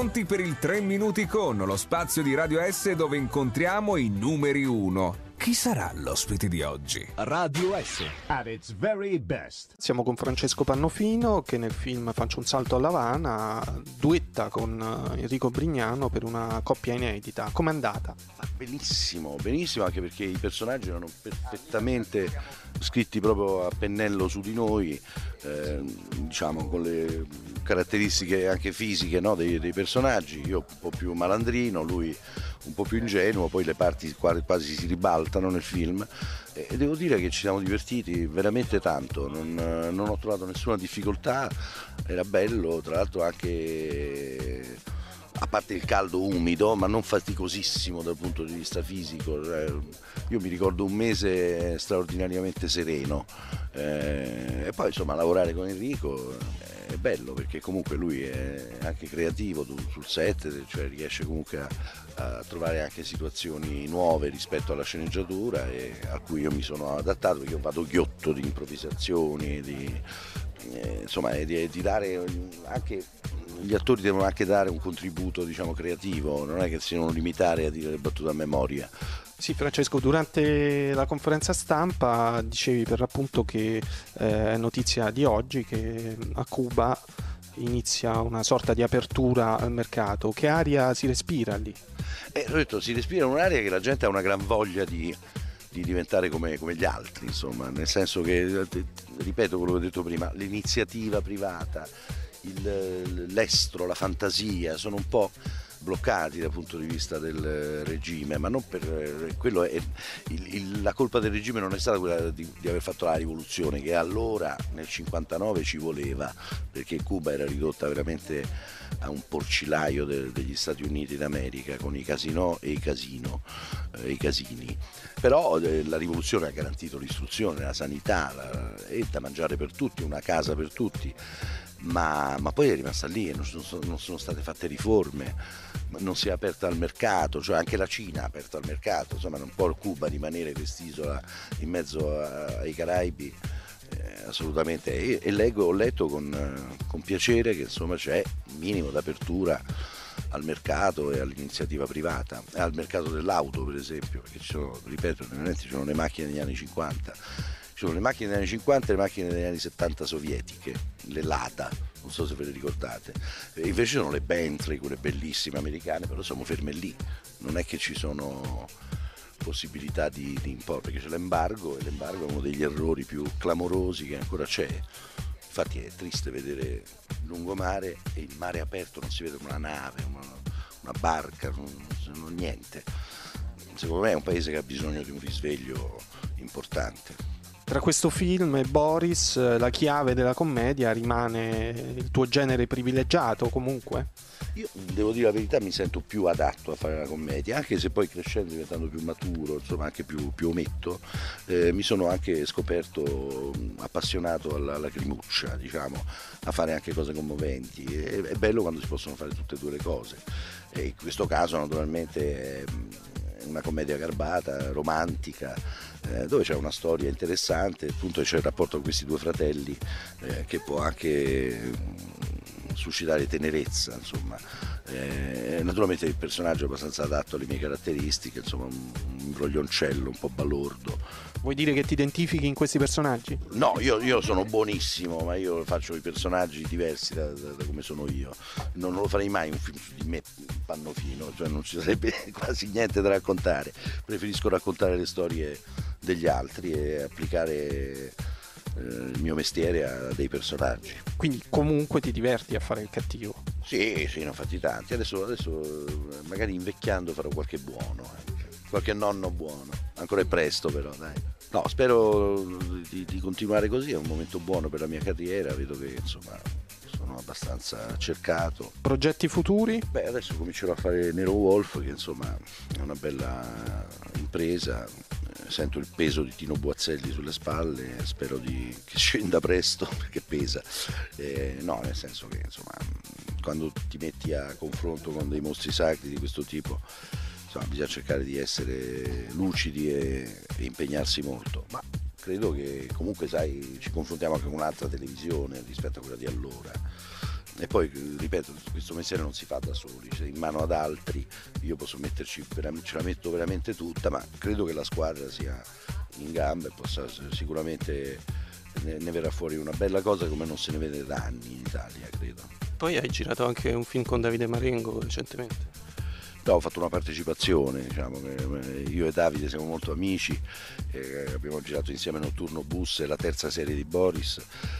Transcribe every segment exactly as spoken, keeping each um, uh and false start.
pronti per il tre minuti con, lo spazio di Radio S dove incontriamo i numeri uno. Chi sarà l'ospite di oggi? Radio S at its very best. Siamo con Francesco Pannofino che nel film Faccio un salto alla Havana duetta con Enrico Brignano per una coppia inedita. Com'è andata? Ah, benissimo, benissimo, anche perché i personaggi erano perfettamente scritti proprio a pennello su di noi, eh, diciamo con le caratteristiche anche fisiche, no, dei, dei personaggi. Io un po' più malandrino, lui un po' più ingenuo, poi le parti quasi si ribaltano nel film e devo dire che ci siamo divertiti veramente tanto, non, non ho trovato nessuna difficoltà, era bello, tra l'altro anche a parte il caldo umido, ma non faticosissimo dal punto di vista fisico. Io mi ricordo un mese straordinariamente sereno, eh, e poi insomma lavorare con Enrico è bello perché comunque lui è anche creativo sul set, cioè riesce comunque a, a trovare anche situazioni nuove rispetto alla sceneggiatura e a cui io mi sono adattato, perché io vado ghiotto di improvvisazioni, di, eh, insomma di, di dare anche, gli attori devono anche dare un contributo, diciamo, creativo, non è che si devono limitare a dire le battute a memoria. Sì, Francesco, durante la conferenza stampa dicevi per l'appunto che è eh, notizia di oggi che a Cuba inizia una sorta di apertura al mercato. Che aria si respira lì? Eh, ho detto, si respira un'aria che la gente ha una gran voglia di, di diventare come, come gli altri, insomma, nel senso che, ripeto quello che ho detto prima, l'iniziativa privata, il, l'estro, la fantasia sono un po' bloccati dal punto di vista del regime, ma non per quello è, il, il, la colpa del regime non è stata quella di, di aver fatto la rivoluzione, che allora nel cinquantanove ci voleva, perché Cuba era ridotta veramente a un porcilaio de, degli Stati Uniti d'America con i casinò e i casino, eh, i casini. Però eh, la rivoluzione ha garantito l'istruzione, la sanità, la, e da mangiare per tutti, una casa per tutti. Ma, ma poi è rimasta lì e non sono, non sono state fatte riforme, non si è aperta al mercato, cioè anche la Cina ha aperto al mercato, insomma non può Cuba rimanere quest'isola in mezzo a, ai Caraibi, eh, assolutamente. E, e leggo, ho letto con, con piacere che insomma c'è un minimo d'apertura al mercato e all'iniziativa privata, al mercato dell'auto per esempio, perché ci sono, ripeto, ci sono le macchine degli anni cinquanta. Ci sono le macchine degli anni cinquanta e le macchine degli anni settanta sovietiche, le Lada, non so se ve le ricordate. E invece sono le Bentley, quelle bellissime americane, però siamo ferme lì. Non è che ci sono possibilità di, di importo, perché c'è l'embargo e l'embargo è uno degli errori più clamorosi che ancora c'è. Infatti è triste vedere il lungomare e il mare aperto, non si vede una nave, una, una barca, non, non, niente. Secondo me è un paese che ha bisogno di un risveglio importante. Tra questo film e Boris, la chiave della commedia rimane il tuo genere privilegiato comunque? Io devo dire la verità, mi sento più adatto a fare la commedia, anche se poi crescendo, diventando più maturo, insomma anche più, più ometto, eh, mi sono anche scoperto appassionato alla lacrimuccia, diciamo, a fare anche cose commoventi. È, è bello quando si possono fare tutte e due le cose. E in questo caso naturalmente è una commedia garbata, romantica, eh, dove c'è una storia interessante, appunto c'è il rapporto con questi due fratelli eh, che può anche mh, suscitare tenerezza, insomma. Eh, naturalmente il personaggio è abbastanza adatto alle mie caratteristiche, insomma un, un broglioncello un po' balordo. Vuoi dire che ti identifichi in questi personaggi? No, io, io sono buonissimo, ma io faccio i personaggi diversi da, da, da come sono io. Non, non lo farei mai un film su di me, Pannofino, cioè non ci sarebbe quasi niente da raccontare. Preferisco raccontare le storie degli altri e applicare eh, il mio mestiere a dei personaggi. Quindi comunque ti diverti a fare il cattivo? Sì, sì, ne ho fatti tanti. Adesso, adesso magari invecchiando farò qualche buono, eh. Qualche nonno buono. Ancora è presto però, dai. No, spero di, di continuare così, è un momento buono per la mia carriera, vedo che insomma sono abbastanza cercato. Progetti futuri? Beh, adesso comincerò a fare Nero Wolf, che insomma è una bella impresa, sento il peso di Tino Boazzelli sulle spalle, spero di, che scenda presto perché pesa. Eh, no, nel senso che insomma quando ti metti a confronto con dei mostri sacri di questo tipo, insomma, bisogna cercare di essere lucidi e, e impegnarsi molto, ma credo che comunque sai ci confrontiamo anche con un'altra televisione rispetto a quella di allora, e poi ripeto, questo mestiere non si fa da soli, cioè in mano ad altri io posso metterci, ce la metto veramente tutta, ma credo che la squadra sia in gamba e possa sicuramente, ne, ne verrà fuori una bella cosa come non se ne vede da anni in Italia, credo. Poi hai girato anche un film con Davide Marengo recentemente. No, ho fatto una partecipazione, diciamo, io e Davide siamo molto amici, eh, abbiamo girato insieme Notturno Bus, la terza serie di Boris,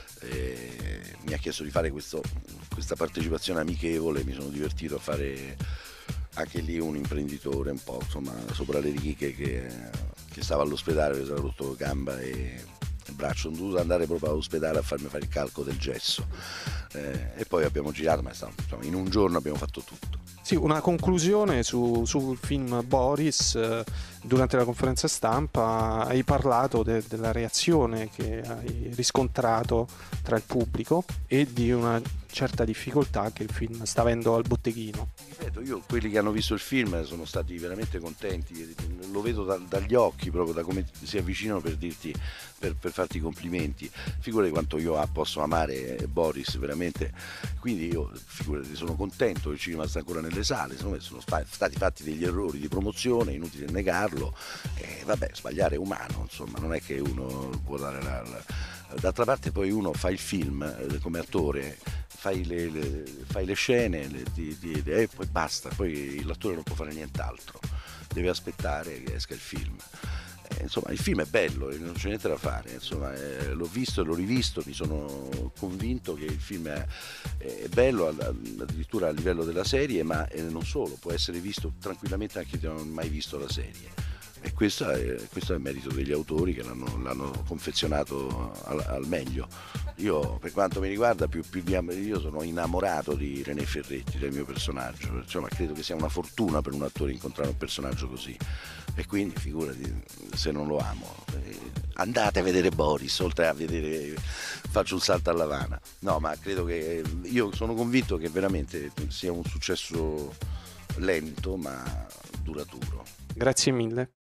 eh, mi ha chiesto di fare questo, questa partecipazione amichevole, mi sono divertito a fare anche lì un imprenditore un po' insomma sopra le righe che, che stava all'ospedale, che si era rotto gamba e braccio, sono dovuto andare proprio all'ospedale a farmi fare il calco del gesso, eh, e poi abbiamo girato, ma insomma, in un giorno abbiamo fatto tutto. Sì, una conclusione su, sul film Boris. Eh, durante la conferenza stampa hai parlato de, della reazione che hai riscontrato tra il pubblico e di una certa difficoltà che il film sta avendo al botteghino. Ripeto, io quelli che hanno visto il film sono stati veramente contenti, lo vedo da, dagli occhi, proprio da come si avvicinano per dirti, per, per farti i complimenti. Figurati quanto io posso amare Boris veramente, quindi io figurati, sono contento che il cinema sta ancora nelle sale, sono stati fatti degli errori di promozione, inutile negarlo, e vabbè, sbagliare è umano, insomma, non è che uno può dare la, la... D'altra parte poi uno fa il film come attore, fai le, le, fai le scene le, di, di, e poi basta, poi l'attore non può fare nient'altro, deve aspettare che esca il film. Eh, insomma, il film è bello, non c'è niente da fare, insomma, eh, l'ho visto e l'ho rivisto, mi sono convinto che il film è, è bello addirittura a livello della serie, ma eh, non solo, può essere visto tranquillamente anche chi non ha mai visto la serie. E questo è, questo è il merito degli autori che l'hanno, l'hanno confezionato al, al meglio. Io, per quanto mi riguarda, più, più di, io sono innamorato di René Ferretti, del mio personaggio, insomma, credo che sia una fortuna per un attore incontrare un personaggio così, e quindi figurati se non lo amo. Andate a vedere Boris, oltre a vedere Faccio un salto alla Havana. No, ma credo che, io sono convinto che veramente sia un successo lento ma duraturo. Grazie mille.